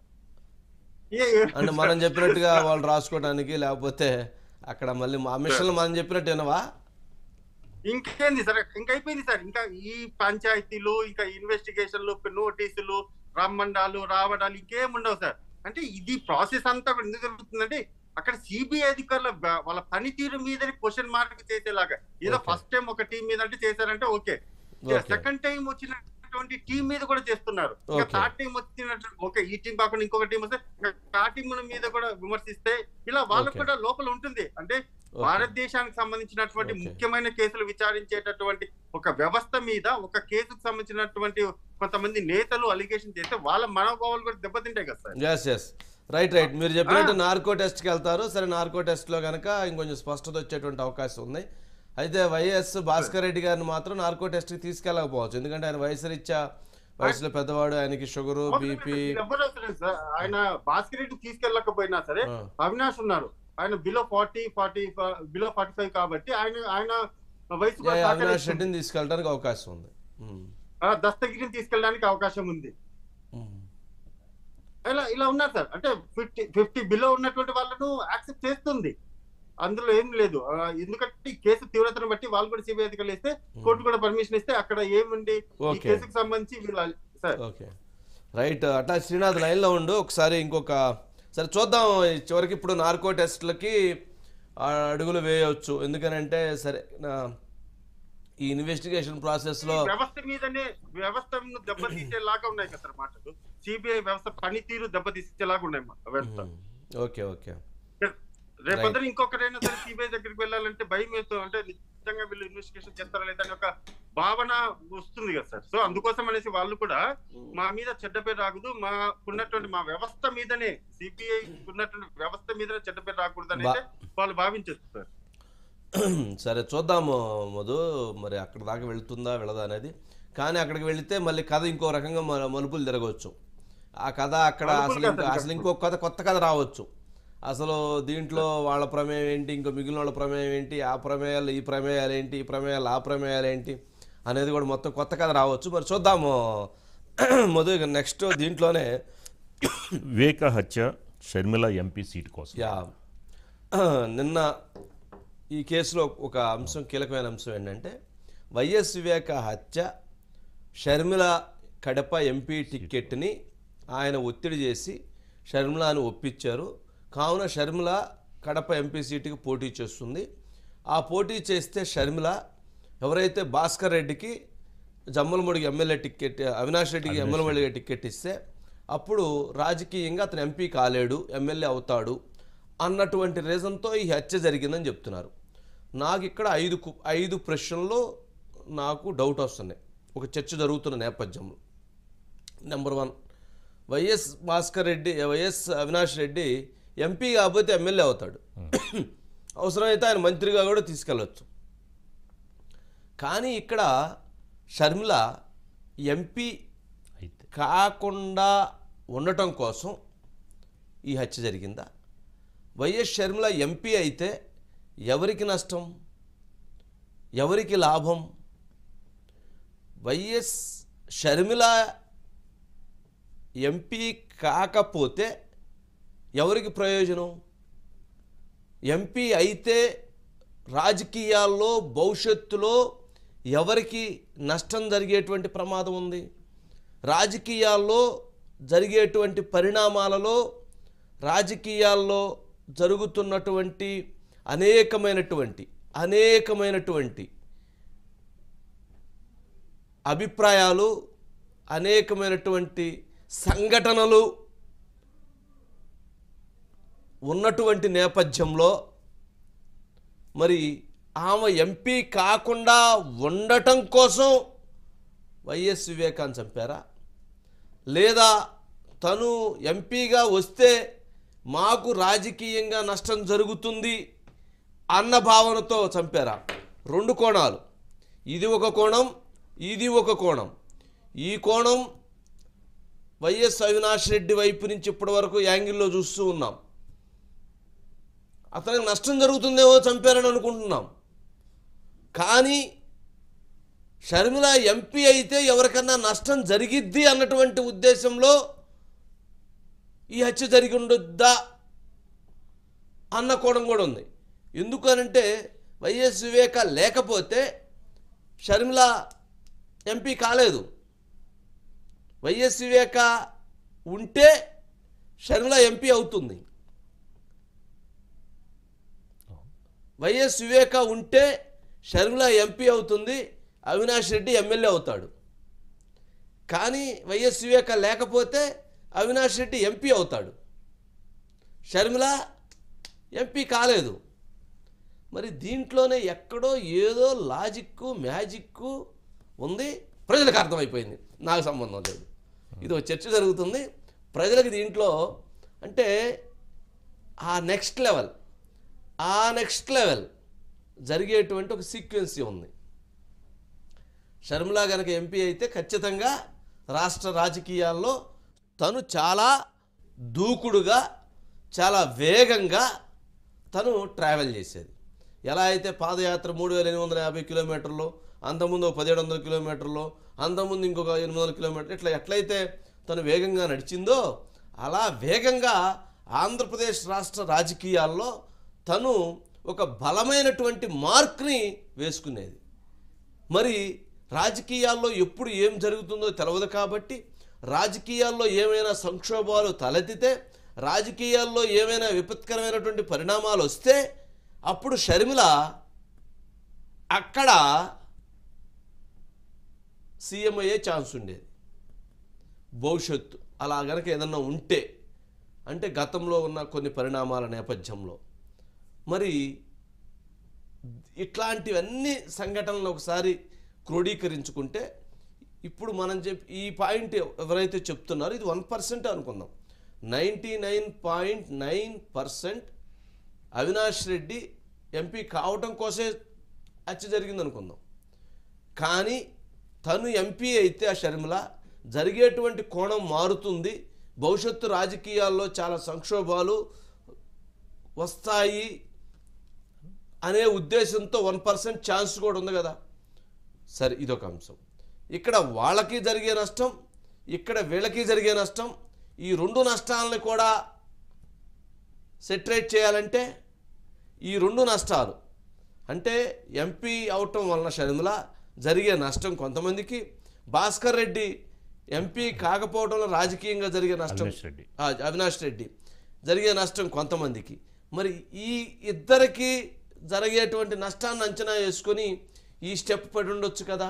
అంటే మనం చెప్పినట్టుగా వాళ్ళు రాసుకోవడానికి, లేకపోతే అక్కడ మళ్ళీ మా మిషన్లు మనం చెప్పినట్టేనవా? ఇంకేంది సార్, ఇంకా అయిపోయింది సార్. ఇంకా ఈ పంచాయతీలు, ఇంకా ఇన్వెస్టిగేషన్లు, నోటీసులు, రమ్మండాలు, రావడాలు ఇంకేముండవు సార్. అంటే ఇది ప్రాసెస్ అంతా ఎందుకు జరుగుతుందంటే అక్కడ సిబిఐ అధికారుల వాళ్ళ పనితీరు మీద క్వశ్చన్ మార్క్ చేసేలాగా. ఏదో ఫస్ట్ టైం ఒక టీం మీద అంటే చేశారంటే ఓకే, సెకండ్ టైం వచ్చినటువంటి టీం మీద కూడా చేస్తున్నారు. ఇంకా థర్డ్ టైం వచ్చినట్టు ఓకే, ఈ టీం కాకుండా ఇంకొక టీం వస్తే ఆ టీం మీద కూడా విమర్శిస్తే ఇలా వాళ్ళకు కూడా లోపల ఉంటుంది. అంటే భారతదేశానికి సంబంధించినటువంటి ముఖ్యమైన కేసులు విచారించేటటువంటి ఒక వ్యవస్థ మీద ఒక కేసుకు సంబంధించినటువంటి కొంతమంది నేతలు అలిగేషన్ చేస్తే వాళ్ళ మనోభావాలు కూడా దెబ్బతింటాయి కదా సార్. రైట్. మీరు చెప్పినట్టు నార్కో టెస్ట్కి వెళ్తారు. సరే, నార్కో టెస్ట్లో కనుక ఇంకొంచెం స్పష్టత వచ్చేటువంటి అవకాశం ఉంది. అయితే వైఎస్ భాస్కర్ రెడ్డి గారిని మాత్రం నార్కో టెస్ట్కి తీసుకెళ్ళకపోవచ్చు, ఎందుకంటే ఆయన వయసులో పెద్దవాడు, ఆయనకి షుగరు, బీపీ. ఆయన భాస్కర్ రెడ్డి తీసుకెళ్ళకపోయినా సరే అవినాష్ ఉన్నారు, ఆయన బిలో 45 కాబట్టి ఆయన వయసు అవినాష్ రెడ్డిని తీసుకెళ్ళడానికి అవకాశం ఉంది, దస్తగిరిని తీసుకెళ్ళడానికి అవకాశం ఉంది. ఇలా ఉన్నారు సార్. అంటే 50 బిలో ఉన్నటువంటి వాళ్ళను యాక్సెప్ట్ చేస్తుంది, అందులో ఏం లేదు. ఎందుకంటే ఈ కేసు తీవ్రతను బట్టి వాళ్ళు కూడా సిబిఐ అధికారులు ఇస్తే కోర్టు కూడా పర్మిషన్ ఇస్తే అక్కడ ఏముంది ఈ కేసుకు సంబంధించి రైట్. అట్లా శ్రీనాథ్ లైన్ లో ఉండు ఒకసారి. సరే చూద్దాం, చివరికి ఇప్పుడు నార్కో టెస్ట్లకి అడుగులు వేయవచ్చు. ఎందుకనంటే సరే ఈ ఇన్వెస్టిగేషన్ ప్రాసెస్ లో వ్యవస్థను దెబ్బతీసేలాగా ఉన్నాయి కదా సార్ మాటలు. సిబిఐ వ్యవస్థ పనితీరు దెబ్బతీసేలాగా ఉన్నాయి వ్యవస్థ. ఓకే. రేపొద్దున ఇంకొకరైనా సరే సిబిఐ దగ్గరికి వెళ్ళాలంటే భయం వేస్తుంది. అంటే నిజంగా వీళ్ళు ఇన్వెస్టిగేషన్ చేస్తారా లేదా అని ఒక భావన వస్తుంది కదా సార్. సో అందుకోసం అనేసి వాళ్ళు కూడా మా మీద చెడ్డ పేరు రాకూడదు, మాకున్నటువంటి మా వ్యవస్థ మీదనే, సిబిఐ ఉన్నటువంటి వ్యవస్థ మీదనే చెడ్డ పేరు రాకూడదు అనేది వాళ్ళు భావించేస్తారు. సరే చూద్దాము మధు, మరి అక్కడ దాకా వెళుతుందా వెళ్ళదా అనేది. కానీ అక్కడికి వెళితే మళ్ళీ కథ ఇంకో రకంగా మలుపులు తిరగవచ్చు. ఆ కథ అక్కడ అసలు ఇంకో కొత్త కథ రావచ్చు. అసలు దీంట్లో వాళ్ళ ప్రమేయం ఏంటి, ఇంకో మిగిలిన వాళ్ళ ప్రమేయం ఏంటి, ఆ ప్రమేయాలు ఈ ప్రమేయాలు ఏంటి, ఈ ప్రమేయాలు ఆ ప్రమేయాలు ఏంటి అనేది కూడా మొత్తం కొత్త కథ రావచ్చు. మరి చూద్దాము మధు. నెక్స్ట్ దీంట్లోనే వివేక హత్య, షర్మిల ఎంపీ సీట్ కోసం. నిన్న ఈ కేసులో ఒక అంశం, కీలకమైన అంశం ఏంటంటే వైఎస్ వివేక హత్య, షర్మిల కడప ఎంపీ టిక్కెట్ని ఆయన ఒత్తిడి చేసి షర్మిలాని ఒప్పించారు. కావున షర్మిల కడప ఎంపీ సీటుకి పోటీ చేస్తుంది. ఆ పోటీ చేస్తే షర్మిల ఎవరైతే భాస్కర్ రెడ్డికి జమ్మలమూడికి ఎమ్మెల్యే టికెట్, అవినాష్ రెడ్డికి ఎమ్మెల్యేగా టికెట్ ఇస్తే అప్పుడు రాజకీయంగా అతను ఎంపీ కాలేడు, ఎమ్మెల్యే అవుతాడు అన్నటువంటి రీజన్తో ఈ హత్య జరిగిందని చెప్తున్నారు. నాకు ఇక్కడ 5 ప్రశ్నల్లో నాకు డౌట్ వస్తున్నాయి ఒక చర్చ జరుగుతున్న నేపథ్యంలో. Number 1, YS Avinash Reddy MP కాకపోతే ఎమ్మెల్యే అవుతాడు, అవసరమైతే ఆయన మంత్రిగా కూడా తీసుకెళ్ళవచ్చు. కానీ ఇక్కడ షర్మిల ఎంపీ కాకుండా ఉండటం కోసం ఈ హత్య జరిగిందా? వైఎస్ షర్మిల ఎంపీ అయితే ఎవరికి నష్టం, ఎవరికి లాభం? వైఎస్ షర్మిల ఎంపీ కాకపోతే ఎవరికి ప్రయోజనం? ఎంపీ అయితే రాజకీయాల్లో భవిష్యత్తులో ఎవరికి నష్టం జరిగేటువంటి ప్రమాదం ఉంది? రాజకీయాల్లో జరిగేటువంటి పరిణామాలలో రాజకీయాల్లో జరుగుతున్నటువంటి అనేకమైనటువంటి అభిప్రాయాలు, అనేకమైనటువంటి సంఘటనలు ఉన్నటువంటి నేపథ్యంలో మరి ఆమె ఎంపీ కాకుండా ఉండటం కోసం వైఎస్ వివేకాన్ని చంపారా, లేదా తను ఎంపీగా వస్తే మాకు రాజకీయంగా నష్టం జరుగుతుంది అన్న భావనతో చంపారా? రెండు కోణాలు, ఇది ఒక కోణం, ఇది ఒక కోణం. ఈ కోణం వైఎస్ అవినాష్ రెడ్డి వైపు నుంచి ఇప్పటి వరకు యాంగిల్లో చూస్తూ ఉన్నాం. అతనికి నష్టం జరుగుతుందేమో చంపారని అనుకుంటున్నాం. కానీ షర్మిల ఎంపీ అయితే ఎవరికన్నా నష్టం జరిగిద్ది అన్నటువంటి ఉద్దేశంలో ఈ హత్య జరిగి ఉండొద్దా అన్న కోణం కూడా ఉంది. ఎందుకనంటే వైఎస్ వివేక లేకపోతే షర్మిల ఎంపీ కాలేదు. వైఎస్ వివేక ఉంటే షర్మిల ఎంపీ అవుతుంది. వైఎస్ వివేక ఉంటే షర్మిల ఎంపీ అవుతుంది, అవినాష్ రెడ్డి ఎమ్మెల్యే అవుతాడు. కానీ వైఎస్ వివేక లేకపోతే అవినాష్ రెడ్డి ఎంపీ అవుతాడు, షర్మిల ఎంపీ కాలేదు. మరి దీంట్లోనే ఎక్కడో ఏదో లాజిక్కు మ్యాజిక్కు ఉంది. ప్రజలకు అర్థమైపోయింది, నాకు సంబంధం లేదు. ఇది ఒక చర్చ జరుగుతుంది ప్రజలకు. దీంట్లో అంటే ఆ నెక్స్ట్ లెవెల్ జరిగేటువంటి ఒక సీక్వెన్సీ ఉంది. షర్మిల కనుక ఎంపీ అయితే ఖచ్చితంగా రాష్ట్ర రాజకీయాల్లో తను చాలా దూకుడుగా, చాలా వేగంగా తను ట్రావెల్ చేసేది. ఎలా అయితే పాదయాత్ర 3850 కిలోమీటర్లు, అంతకుముందు 1700 కిలోమీటర్లు, అంతకుముందు ఇంకొక 800 కిలోమీటర్లు, ఎట్లయితే తను వేగంగా నడిచిందో అలా వేగంగా ఆంధ్రప్రదేశ్ రాష్ట్ర రాజకీయాల్లో తను ఒక బలమైనటువంటి మార్క్ని వేసుకునేది. మరి రాజకీయాల్లో ఎప్పుడు ఏం జరుగుతుందో తెలియదు కాబట్టి, రాజకీయాల్లో ఏమైనా సంక్షోభాలు తలెత్తితే, రాజకీయాల్లో ఏమైనా విపత్కరమైనటువంటి పరిణామాలు వస్తే అప్పుడు షర్మిల అక్కడ సీఎం అయ్యే ఛాన్స్ ఉండేది భవిష్యత్తు. అలా గనక ఏదన్నా ఉంటే, అంటే గతంలో ఉన్న కొన్ని పరిణామాల నేపథ్యంలో మరి ఇట్లాంటివన్నీ సంఘటనలు ఒకసారి క్రోడీకరించుకుంటే, ఇప్పుడు మనం ఈ పాయింట్ ఎవరైతే చెప్తున్నారో ఇది 1% అనుకుందాం. 99.9% అవినాష్ రెడ్డి ఎంపీ కావటం కోసే హత్య జరిగింది అనుకుందాం. కానీ తను ఎంపీ అయితే ఆ షర్మిల జరిగేటువంటి కోణం మారుతుంది, భవిష్యత్తు రాజకీయాల్లో చాలా సంక్షోభాలు వస్తాయి అనే ఉద్దేశంతో 1% ఛాన్స్ కూడా ఉంది కదా. సరే, ఇదొక అంశం. ఇక్కడ వాళ్ళకి జరిగే నష్టం, ఇక్కడ వీళ్ళకి జరిగే నష్టం, ఈ రెండు నష్టాలని కూడా సెటరేట్ చేయాలంటే ఈ రెండు నష్టాలు అంటే ఎంపీ అవటం వలన షర్మిల జరిగే నష్టం కొంతమందికి, భాస్కర్ రెడ్డి ఎంపీ కాకపోవడంలో రాజకీయంగా జరిగే నష్టం, అవినాష్ రెడ్డి జరిగే నష్టం కొంతమందికి. మరి ఈ ఇద్దరికి జరిగేటువంటి నష్టాన్ని అంచనా వేసుకొని ఈ స్టెప్ పడి ఉండొచ్చు కదా.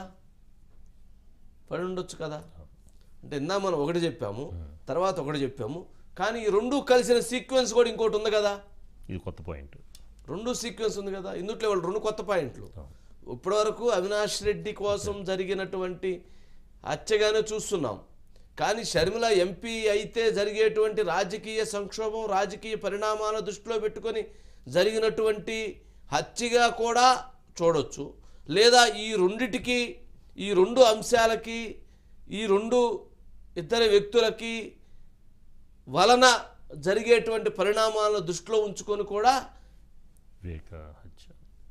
అంటే ఇందా మనం ఒకటి చెప్పాము, తర్వాత ఒకటి చెప్పాము, కానీ ఈ రెండు కలిసిన సీక్వెన్స్ కూడా ఇంకోటి ఉంది కదా. ఇది కొత్త పాయింట్, రెండు సీక్వెన్స్ ఉంది కదా. ఇందుట్లో వాళ్ళు రెండు కొత్త పాయింట్లు. ఇప్పటివరకు అవినాష్ రెడ్డి కోసం జరిగినటువంటి హత్యగానే చూస్తున్నాం, కానీ షర్మిల ఎంపీ అయితే జరిగేటువంటి రాజకీయ సంక్షోభం, రాజకీయ పరిణామాల దృష్టిలో పెట్టుకొని జరిగినటువంటి హత్యగా కూడా చూడొచ్చు. లేదా ఈ రెండిటికి, ఈ రెండు అంశాలకి, ఈ రెండు ఇద్దరు వ్యక్తులకి వలన జరిగేటువంటి పరిణామాలను దృష్టిలో ఉంచుకొని కూడా వివేక హత్య.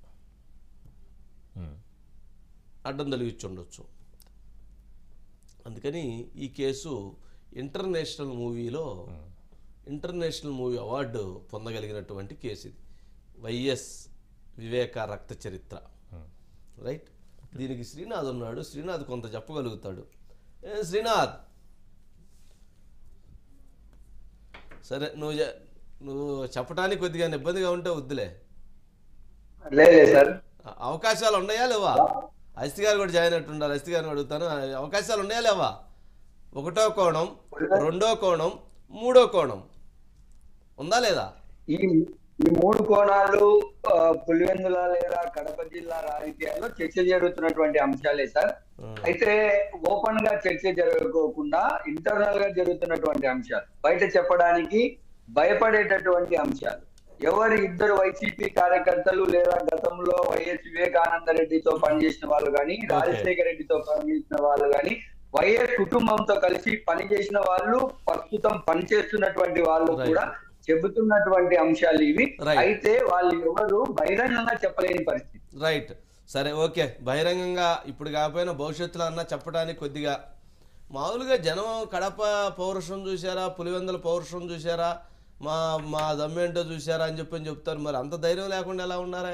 అడ్డం తొలగించుండొచ్చు. అందుకని ఈ కేసు ఇంటర్నేషనల్ మూవీ అవార్డు పొందగలిగినటువంటి కేసు ఇది. YS Viveka Rakta Charitra, right. దీనికి శ్రీనాథ్ ఉన్నాడు. శ్రీనాథ్ కొంత చెప్పగలుగుతాడు. శ్రీనాథ్, సరే నువ్వు చెప్పడానికి కొద్దిగా ఇబ్బందిగా ఉంటే వద్దులే. లేదు సార్, అవకాశాలు ఉన్నాయా లేవా? అస్తి గారు కూడా జాయిన్ అయినట్టుండాలి. అస్తి గారిని అడుగుతాను, అవకాశాలు ఉన్నాయా లేవా? 1వ కోణం, 2వ కోణం, 3వ కోణం ఉందా లేదా? ఈ 3 కోణాలు పులివెందుల లేదా కడప జిల్లా రాజకీయాల్లో చర్చ జరుగుతున్నటువంటి అంశాలే సార్. అయితే ఓపెన్ గా చర్చ జరగకోకుండా ఇంటర్నల్ గా జరుగుతున్నటువంటి అంశాలు, బయట చెప్పడానికి భయపడేటటువంటి అంశాలు. ఎవరు ఇద్దరు వైసీపీ కార్యకర్తలు లేదా గతంలో వైఎస్ వివేకానంద రెడ్డితో పనిచేసిన వాళ్ళు కానీ, రాజశేఖర రెడ్డితో పనిచేసిన వాళ్ళు కానీ, వైఎస్ కుటుంబంతో కలిసి పనిచేసిన వాళ్ళు, ప్రస్తుతం పనిచేస్తున్నటువంటి వాళ్ళు కూడా చెబుతున్నటువంటి అంశాలు ఇవి. అయితే వాళ్ళు ఎవరు బహిరంగంగా చెప్పలేని పరిస్థితి. రైట్, సరే, ఓకే. బహిరంగంగా ఇప్పుడు కాకపోయినా భవిష్యత్తులో అన్నా చెప్పడానికి కొద్దిగా మామూలుగా జనం కడప పౌరుషం చూసారా, పులివెందుల పౌరుషం చూసారా, మా దమ్మేంటో చూసారా అని చెప్తారు. మరి అంత ధైర్యం లేకుండా ఎలా ఉన్నారా?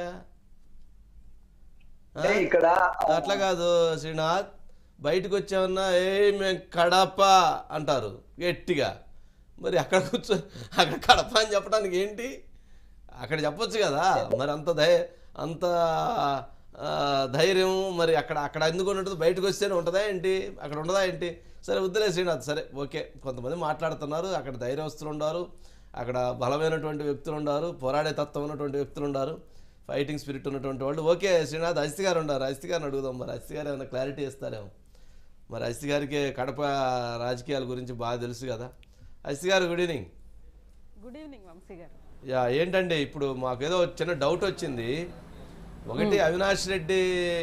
ఇక్కడ అట్లా కాదు శ్రీనాథ్, బయటకు వచ్చామన్నా మేము కడప అంటారు గట్టిగా. మరి అక్కడ అక్కడ కడప అని చెప్పడానికి ఏంటి? అక్కడ చెప్పొచ్చు కదా. మరి అంత ధైర్యం మరి అక్కడ ఎందుకు ఉంటుంది? బయటకు వస్తేనే ఉంటుందా ఏంటి? అక్కడ ఉండదా ఏంటి? సరే వద్దులే శ్రీనాథ్, సరే ఓకే. కొంతమంది మాట్లాడుతున్నారు, అక్కడ ధైర్యస్తులు ఉన్నారు, అక్కడ బలమైనటువంటి వ్యక్తులు ఉన్నారు, పోరాడే తత్వం ఉన్నటువంటి వ్యక్తులు ఉన్నారు, ఫైటింగ్ స్పిరిట్ ఉన్నటువంటి వాళ్ళు. ఓకే శ్రీనాథ్, అస్తి గారు ఉన్నారు, అస్తి గారిని అడుగుదాం. మరి అస్తి గారు ఏమైనా క్లారిటీ ఇస్తారేమో. మరి అస్తి గారికి కడప రాజకీయాల గురించి బాగా తెలుసు కదా. అస్తి గారు, good evening. Good evening Vamsi గారు. యా, ఏంటండి ఇప్పుడు మాకేదో చిన్న డౌట్ వచ్చింది. ఒకటి, అవినాష్ రెడ్డి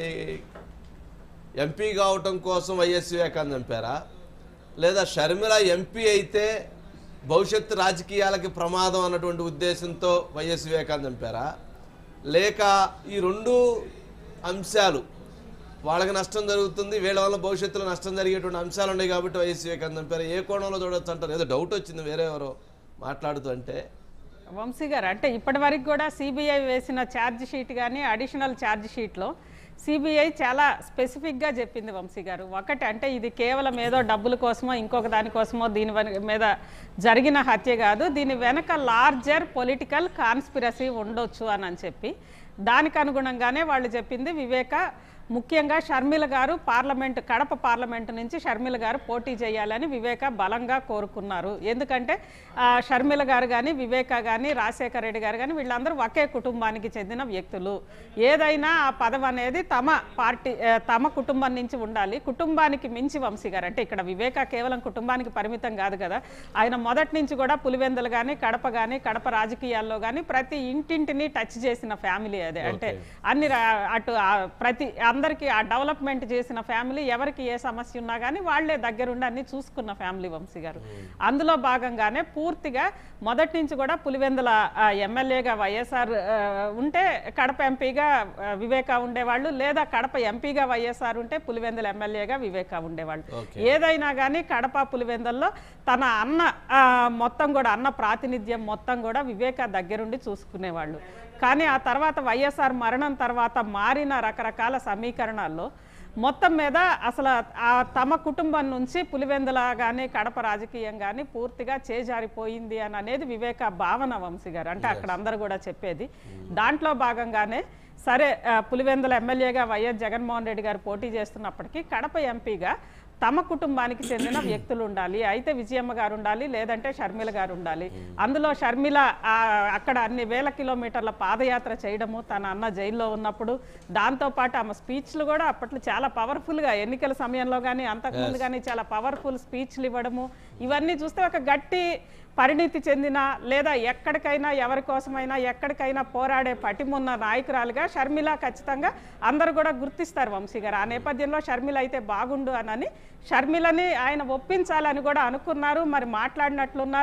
ఎంపీ కావటం కోసం వైఎస్ వివేకానంద చంపారా, లేదా షర్మిల ఎంపీ అయితే భవిష్యత్తు రాజకీయాలకి ప్రమాదం అన్నటువంటి ఉద్దేశంతో వైఎస్ వివేకానంద చంపారా, లేక ఈ 2 అంశాలు వాళ్ళకి నష్టం జరుగుతుంది, వీళ్ళ వల్ల భవిష్యత్తులో నష్టం జరిగేటువంటి అంశాలు ఉన్నాయి కాబట్టి వైఎస్ వివేకానంద చంపారా? ఏ కోణంలో చూడొచ్చు అంటారు? ఏదో డౌట్ వచ్చింది వేరే ఎవరో మాట్లాడుతూ అంటే. వంశీ గారు, అంటే ఇప్పటి వరకు కూడా సిబిఐ వేసిన ఛార్జ్ షీట్ కానీ అడిషనల్ ఛార్జ్ షీట్లో సిబిఐ చాలా స్పెసిఫిక్గా చెప్పింది వంశీ గారు. ఒకటి, అంటే ఇది కేవలం ఏదో డబ్బుల కోసమో ఇంకొక దానికోసమో దీని మీద జరిగిన హత్య కాదు, దీని వెనక లార్జర్ పొలిటికల్ కాన్స్పిరసీ ఉండొచ్చు అని చెప్పి దానికి అనుగుణంగానే వాళ్ళు చెప్పింది. వివేక ముఖ్యంగా షర్మిల గారు కడప పార్లమెంటు నుంచి షర్మిల గారు పోటీ చేయాలని వివేక బలంగా కోరుకున్నారు. ఎందుకంటే షర్మిల గారు కానీ, వివేక కానీ, రాజశేఖర రెడ్డి గారు కానీ వీళ్ళందరూ ఒకే కుటుంబానికి చెందిన వ్యక్తులు. ఏదైనా ఆ పదవి అనేది తమ కుటుంబం నుంచి ఉండాలి. కుటుంబానికి మించి వంశీ గారు, అంటే ఇక్కడ వివేక కేవలం కుటుంబానికి పరిమితం కాదు కదా. ఆయన మొదటి నుంచి కూడా పులివెందులు కానీ, కడప రాజకీయాల్లో కానీ ప్రతి ఇంటింటిని టచ్ చేసిన ఫ్యామిలీ అదే. అంటే ప్రతి అందరికీ ఆ డెవలప్మెంట్ చేసిన ఫ్యామిలీ. ఎవరికి ఏ సమస్య ఉన్నా కానీ వాళ్లే దగ్గరుండి అన్ని చూసుకున్న ఫ్యామిలీ వంశీ గారు. అందులో భాగంగానే పూర్తిగా మొదటి నుంచి కూడా పులివెందుల ఎమ్మెల్యేగా వైఎస్ఆర్ ఉంటే కడప ఎంపీగా వివేక ఉండేవాళ్ళు, లేదా కడప ఎంపీగా వైఎస్ఆర్ ఉంటే పులివెందుల ఎమ్మెల్యేగా వివేక ఉండేవాళ్ళు. ఏదైనా కానీ కడప పులివెందుల్లో తన మొత్తం కూడా అన్న ప్రాతినిధ్యం మొత్తం కూడా వివేక దగ్గరుండి చూసుకునేవాళ్ళు. కానీ ఆ తర్వాత వైఎస్ఆర్ మరణం తర్వాత మారిన రకరకాల సమీకరణాల్లో మొత్తం మీద అసలు తమ కుటుంబం నుంచి పులివెందుల కానీ కడప రాజకీయం కానీ పూర్తిగా చేజారిపోయింది అనేది వివేక భావన వంశీ గారు. అంటే అక్కడ అందరూ కూడా చెప్పేది. దాంట్లో భాగంగానే సరే పులివెందుల ఎమ్మెల్యేగా వైఎస్ జగన్మోహన్ రెడ్డి గారు పోటీ చేస్తున్నప్పటికీ కడప ఎంపీగా తమ కుటుంబానికి చెందిన వ్యక్తులు ఉండాలి. అయితే విజయమ్మ గారు ఉండాలి, లేదంటే షర్మిల గారు ఉండాలి. అందులో షర్మిల అక్కడ అన్ని వేల కిలోమీటర్ల పాదయాత్ర చేయడము, తన అన్న జైల్లో ఉన్నప్పుడు, దాంతోపాటు ఆమె స్పీచ్లు కూడా అప్పట్లో చాలా పవర్ఫుల్గా ఎన్నికల సమయంలో కానీ అంతకుముందు కానీ చాలా పవర్ఫుల్ స్పీచ్లు ఇవ్వడము, ఇవన్నీ చూస్తే ఒక గట్టి పరిణితి చెందిన లేదా ఎక్కడికైనా ఎవరి కోసమైనా ఎక్కడికైనా పోరాడే పటిమున్న నాయకురాలుగా షర్మిల ఖచ్చితంగా అందరూ కూడా గుర్తిస్తారు వంశీ గారు. ఆ నేపథ్యంలో షర్మిల అయితే బాగుండు అని షర్మిలని ఆయన ఒప్పించాలని కూడా అనుకున్నారు. మరి మాట్లాడినట్లున్నారు.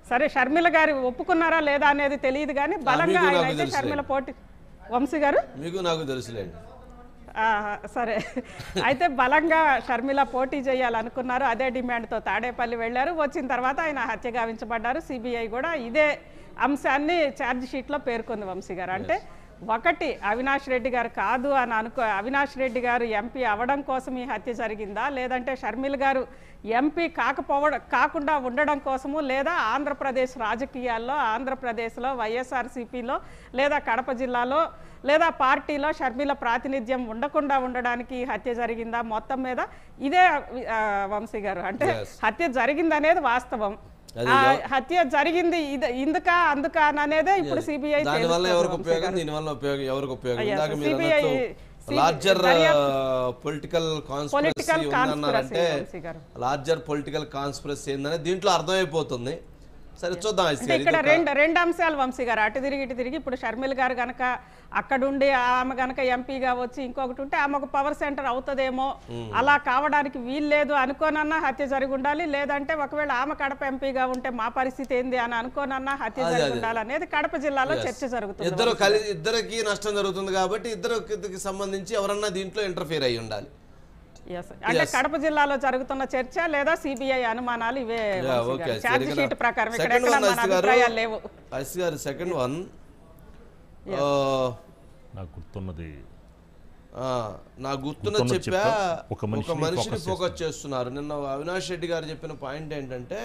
సరే షర్మిల గారు ఒప్పుకున్నారా లేదా అనేది తెలియదు కానీ బలంగా మీకు ఆయన నాకు అయితే తెలుసులే. షర్మిల పోటీ వంశీ గారు మీకు నాకు తెలుసులేండి. సరే అయితే బలంగా షర్మిల పోటీ చేయాలనుకున్నారు. అదే డిమాండ్తో తాడేపల్లి వెళ్ళారు. వచ్చిన తర్వాత ఆయన హత్య గావించబడ్డారు. సిబిఐ కూడా ఇదే అంశాన్ని ఛార్జ్ షీట్లో పేర్కొంది వంశీ గారు. అంటే ఒకటి అవినాష్ రెడ్డి గారు కాదు అని అవినాష్ రెడ్డి గారు ఎంపీ అవడం కోసం ఈ హత్య జరిగిందా, లేదంటే షర్మిల గారు ఎంపీ కాకుండా ఉండడం కోసము, లేదా ఆంధ్రప్రదేశ్ రాజకీయాల్లో ఆంధ్రప్రదేశ్లో వైఎస్ఆర్సీపీలో లేదా కడప జిల్లాలో లేదా పార్టీలో షర్మిల ప్రాతినిధ్యం ఉండకుండా ఉండడానికి ఈ హత్య జరిగిందా? మొత్తం మీద ఇదే వంశీ గారు అంటే హత్య జరిగిందనేది వాస్తవం. హత్య జరిగింది ఇందుక అందుక అనేదే ఇప్పుడు సిబిఐ దానివల్ల ఎవరికి ఉపయోగం, దీనివల్ల ఉపయోగం ఎవరికి ఉపయోగం? ఇందాక మీరు లార్జర్ పొలిటికల్ కాన్స్పిరసీ ఉందన్నారంటే లార్జర్ పొలిటికల్ కాన్స్పిరసీ ఏందనే దీంట్లో అర్థమైపోతుంది. సరే చూద్దాం. ఇక్కడ రెండు అంశాలు వంశీ గారు, అటు తిరిగి ఇటు తిరిగి. ఇప్పుడు షర్మిల గారు గనక అక్కడుండి ఆమె గనక ఎంపీగా వచ్చి ఇంకొకటి ఉంటే ఆమె ఒక పవర్ సెంటర్ అవుతుందేమో, అలా కావడానికి వీల్లేదు అనుకోనన్నా హత్య జరిగి ఉండాలి. లేదంటే ఒకవేళ ఆమె కడప ఎంపీగా ఉంటే మా పరిస్థితి ఏంది అని అనుకోనన్నా హత్య జరిగి ఉండాలి అనేది కడప జిల్లాలో చర్చ జరుగుతుంది. ఇద్దరికి నష్టం జరుగుతుంది కాబట్టి ఇద్దరికి సంబంధించి ఎవరన్నా దీంట్లో ఇంటర్ఫియర్ అయ్యి ఉండాలి. అంటే కడప జిల్లాలో జరుగుతున్న చర్చ లేదా సిబిఐ అనుమానాలు ఇవే ఛార్జ్ షీట్ ప్రకారం. ఇక్కడ ఎక్కడ మన అభిప్రాయాలు లేవు. సెకండ్ వన్ నాకు గుర్తున్నది చెప్పా, ఒక మనిషిని ఫోకస్ చేస్తున్నారు. నిన్న అవినాష్ రెడ్డి గారు చెప్పిన పాయింట్ ఏంటంటే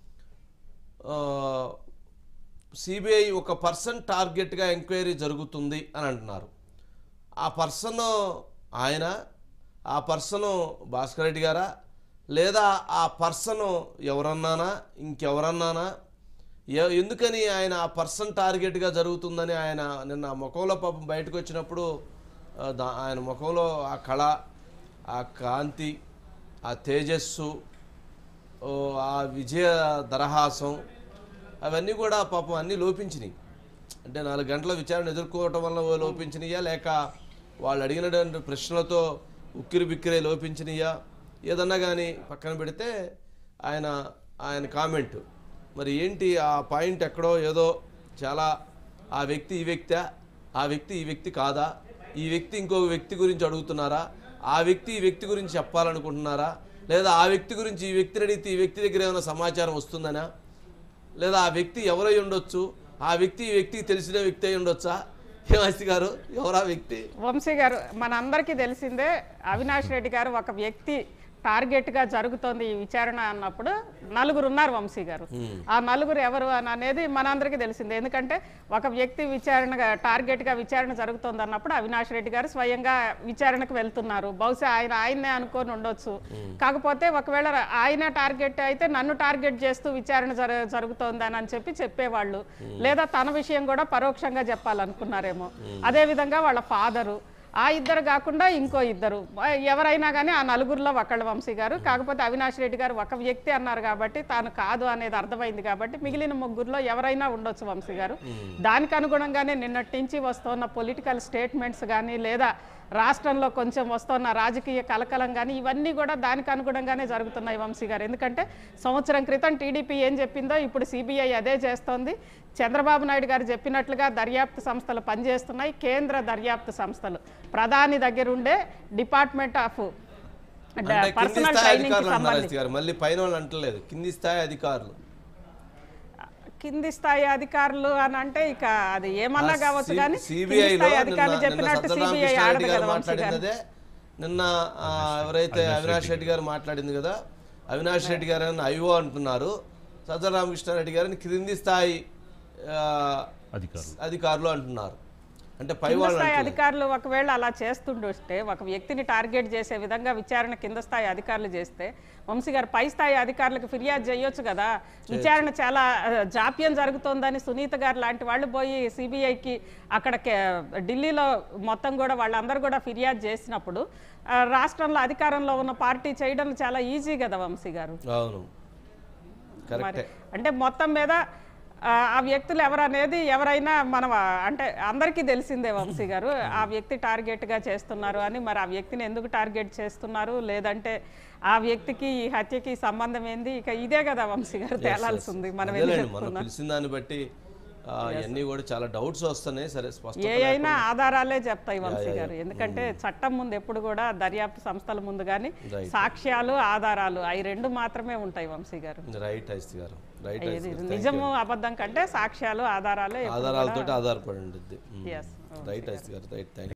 సిబిఐ ఒక పర్సన్ టార్గెట్గా ఎంక్వైరీ జరుగుతుంది అని అంటున్నారు. ఆ పర్సన్ ఆయన, ఆ పర్సను భాస్కర్ రెడ్డి గారా, లేదా ఆ పర్సను ఎవరన్నానా ఇంకెవరన్నానా? ఎందుకని ఆయన ఆ పర్సన్ టార్గెట్గా జరుగుతుందని ఆయన నిన్న ముఖంలో పాపం బయటకు వచ్చినప్పుడు ఆయన ముఖంలో ఆ కళ, ఆ కాంతి, ఆ తేజస్సు, ఆ విజయ దరహాసం అవన్నీ కూడా పాపం అన్నీ లోపించినాయి. అంటే 4 గంటల విచారణ ఎదుర్కోవటం వల్ల లోపించినాయా, లేక వాళ్ళు అడిగినటువంటి ప్రశ్నలతో ఉక్కిరి బిక్కిరే లోపించినయా, ఏదన్నా కానీ పక్కన పెడితే ఆయన కామెంట్ మరి ఏంటి ఆ పాయింట్ ఎక్కడో ఏదో చాలా ఆ వ్యక్తి ఈ వ్యక్తి, ఆ వ్యక్తి ఈ వ్యక్తి కాదా, ఈ వ్యక్తి ఇంకొక వ్యక్తి గురించి అడుగుతున్నారా, ఆ వ్యక్తి ఈ వ్యక్తి గురించి చెప్పాలనుకుంటున్నారా, లేదా ఆ వ్యక్తి గురించి ఈ వ్యక్తిని అడిగితే ఈ వ్యక్తి దగ్గర ఏమైనా సమాచారం వస్తుందనా, లేదా ఆ వ్యక్తి ఎవరై ఉండొచ్చు, ఆ వ్యక్తి ఈ వ్యక్తికి తెలిసిన వ్యక్తి అయి ఉండొచ్చా? గారు ఎవరా వ్యక్తి? వంశీ గారు మనందరికీ తెలిసిందే, అవినాష్ రెడ్డి గారు ఒక వ్యక్తి టార్గెట్గా జరుగుతోంది ఈ విచారణ అన్నప్పుడు 4 ఉన్నారు వంశీ గారు. ఆ 4 ఎవరు అని అనేది మనందరికీ తెలిసిందే. ఎందుకంటే ఒక వ్యక్తి టార్గెట్గా విచారణ జరుగుతోంది అన్నప్పుడు అవినాష్ రెడ్డి గారు స్వయంగా విచారణకు వెళ్తున్నారు. బహుశా ఆయన్నే అనుకొని ఉండొచ్చు. కాకపోతే ఒకవేళ ఆయన టార్గెట్ అయితే నన్ను టార్గెట్ చేస్తూ విచారణ జరుగుతోందని అని చెప్పేవాళ్ళు, లేదా తన విషయం కూడా పరోక్షంగా చెప్పాలనుకున్నారేమో. అదేవిధంగా వాళ్ళ ఫాదరు, ఆ ఇద్దరు కాకుండా ఇంకో ఇద్దరు, ఎవరైనా కానీ ఆ 4లో ఒకళ్ళ వంశీ గారు. కాకపోతే అవినాష్ రెడ్డి గారు ఒక వ్యక్తి అన్నారు కాబట్టి తాను కాదు అనేది అర్థమైంది కాబట్టి మిగిలిన 3లో ఎవరైనా ఉండొచ్చు వంశీ గారు. దానికి అనుగుణంగానే నిన్నటి నుంచి వస్తున్న పొలిటికల్ స్టేట్మెంట్స్ కానీ, లేదా రాష్ట్రంలో కొంచెం వస్తున్న రాజకీయ కలకలం కానీ ఇవన్నీ కూడా దానికి అనుగుణంగానే జరుగుతున్నాయి వంశీ గారు. ఎందుకంటే సంవత్సరం క్రితం టీడీపీ ఏం చెప్పిందో ఇప్పుడు సిబిఐ అదే చేస్తోంది. చంద్రబాబు నాయుడు గారు చెప్పినట్లుగా దర్యాప్తు సంస్థలు పనిచేస్తున్నాయి. కేంద్ర దర్యాప్తు సంస్థలు ప్రధాని దగ్గర ఉండే డిపార్ట్మెంట్ ఆఫ్ పర్సనల్ ట్రైనింగ్ సంబంధించి మళ్ళీ పైన వాళ్ళు అంటలేదు, కింది స్థాయి అధికారులు అని అంటే ఇక అది ఏమన్నా కావచ్చు కానీ అధికారులు చెప్పినట్టు సిబిఐ ఆడదు కదా వంశీ గారు. నిన్న ఎవరైతే అవినాష్ రెడ్డి గారు మాట్లాడింది కదా, అవినాష్ రెడ్డి గారు అని ఐఓ అంటున్నారు, సజ్జల రామకృష్ణారెడ్డి గారిని క్రింది స్థాయి అధికారులు అంటున్నారు. అంటే పై స్థాయి అధికారులు ఒకవేళ అలా చేస్తుంటే, ఒక వ్యక్తిని టార్గెట్ చేసే విధంగా విచారణ కింద స్థాయి అధికారులు చేస్తే వంశీ గారు పై స్థాయి అధికారులకు ఫిర్యాదు చేయొచ్చు కదా. విచారణ చాలా జాప్యం జరుగుతోందని సునీత గారు లాంటి వాళ్ళు పోయి సిబిఐకి అక్కడ ఢిల్లీలో మొత్తం కూడా వాళ్ళందరూ కూడా ఫిర్యాదు చేసినప్పుడు రాష్ట్రంలో అధికారంలో ఉన్న పార్టీ చేయడం చాలా ఈజీ కదా వంశీ గారు. అవును, అంటే మొత్తం మీద ఆ వ్యక్తులు ఎవరనేది ఎవరైనా మనం అంటే అందరికీ తెలిసిందే వంశీ గారు, ఆ వ్యక్తి టార్గెట్గా చేస్తున్నారు అని. మరి ఆ వ్యక్తిని ఎందుకు టార్గెట్ చేస్తున్నారు, లేదంటే ఆ వ్యక్తికి ఈ హత్యకి సంబంధం ఏంది, ఇక ఇదే కదా వంశీ గారు తేలాల్సింది. మనం తెలిసిన దాన్ని బట్టి ఇవన్నీ కూడా చాలా డౌట్స్ వస్తున్నాయి. సరే, ఏ అయినా ఆధారాలే చెప్తాయి వంశీ గారు, ఎందుకంటే చట్టం ముందు ఎప్పుడు కూడా దర్యాప్తు సంస్థల ముందు కానీ సాక్ష్యాలు ఆధారాలు అవి రెండు మాత్రమే ఉంటాయి వంశీ గారు. రైట్ ఐస్ గారు, రైట్. నిజము అబద్ధం కంటే సాక్ష్యాలు ఆధారాలతో ఆధారపడి ఉంటుంది. రైట్ ఐస్ గారు, రైట్. Thank you.